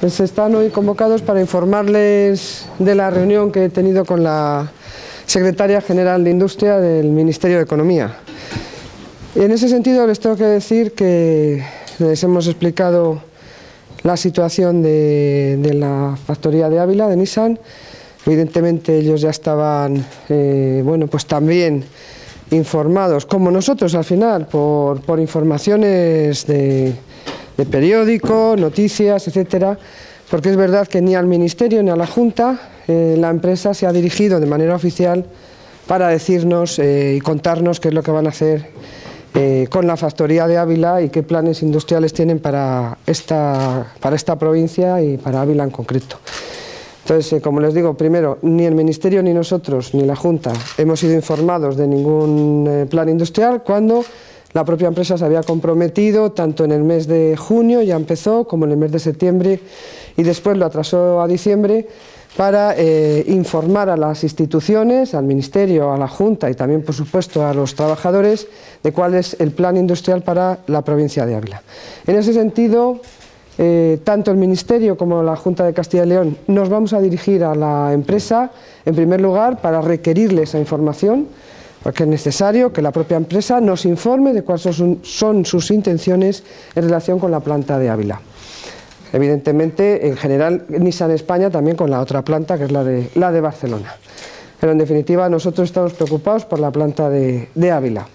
Pues están hoy convocados para informarles de la reunión que he tenido con la Secretaria General de Industria del Ministerio de Economía. Y en ese sentido les tengo que decir que les hemos explicado la situación de la factoría de Ávila, de Nissan. Evidentemente ellos ya estaban, pues también informados, como nosotros al final, por informaciones de periódico, noticias, etcétera, porque es verdad que ni al Ministerio ni a la Junta la empresa se ha dirigido de manera oficial para decirnos y contarnos qué es lo que van a hacer con la factoría de Ávila y qué planes industriales tienen para esta provincia y para Ávila en concreto. Entonces, como les digo, primero, ni el Ministerio ni nosotros ni la Junta hemos sido informados de ningún plan industrial cuando la propia empresa se había comprometido, tanto en el mes de junio, ya empezó, como en el mes de septiembre, y después lo atrasó a diciembre, para informar a las instituciones, al Ministerio, a la Junta y también, por supuesto, a los trabajadores de cuál es el plan industrial para la provincia de Ávila. En ese sentido, tanto el Ministerio como la Junta de Castilla y León nos vamos a dirigir a la empresa, en primer lugar, para requerirle esa información, porque es necesario que la propia empresa nos informe de cuáles son sus intenciones en relación con la planta de Ávila. Evidentemente, en general, Nissan España también con la otra planta, que es la de Barcelona. Pero en definitiva, nosotros estamos preocupados por la planta de Ávila.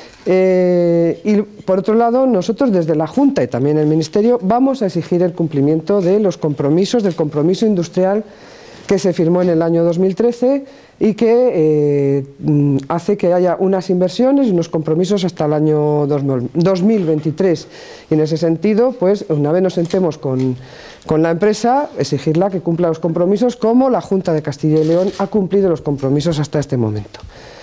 Y por otro lado, nosotros desde la Junta y también el Ministerio vamos a exigir el cumplimiento de los compromisos, del compromiso industrial que se firmó en el año 2013 y que hace que haya unas inversiones y unos compromisos hasta el año 2023. Y en ese sentido, pues una vez nos sentemos con la empresa, exigirla que cumpla los compromisos como la Junta de Castilla y León ha cumplido los compromisos hasta este momento.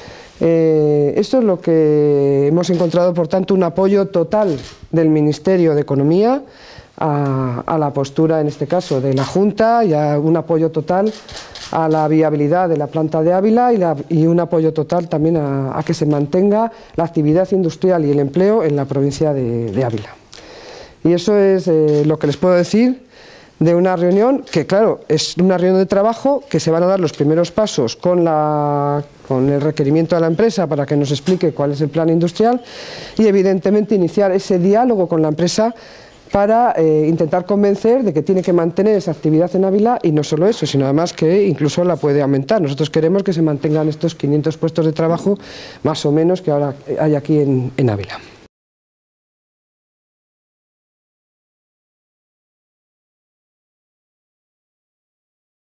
Esto es lo que hemos encontrado, por tanto, un apoyo total del Ministerio de Economía a la postura, en este caso, de la Junta, y a un apoyo total a la viabilidad de la planta de Ávila y un apoyo total también a que se mantenga la actividad industrial y el empleo en la provincia de Ávila. Y eso es lo que les puedo decir de una reunión que, claro, es una reunión de trabajo que se van a dar los primeros pasos con el requerimiento de la empresa para que nos explique cuál es el plan industrial y, evidentemente, iniciar ese diálogo con la empresa para intentar convencer de que tiene que mantener esa actividad en Ávila y no solo eso, sino además que incluso la puede aumentar. Nosotros queremos que se mantengan estos 500 puestos de trabajo más o menos que ahora hay aquí en Ávila.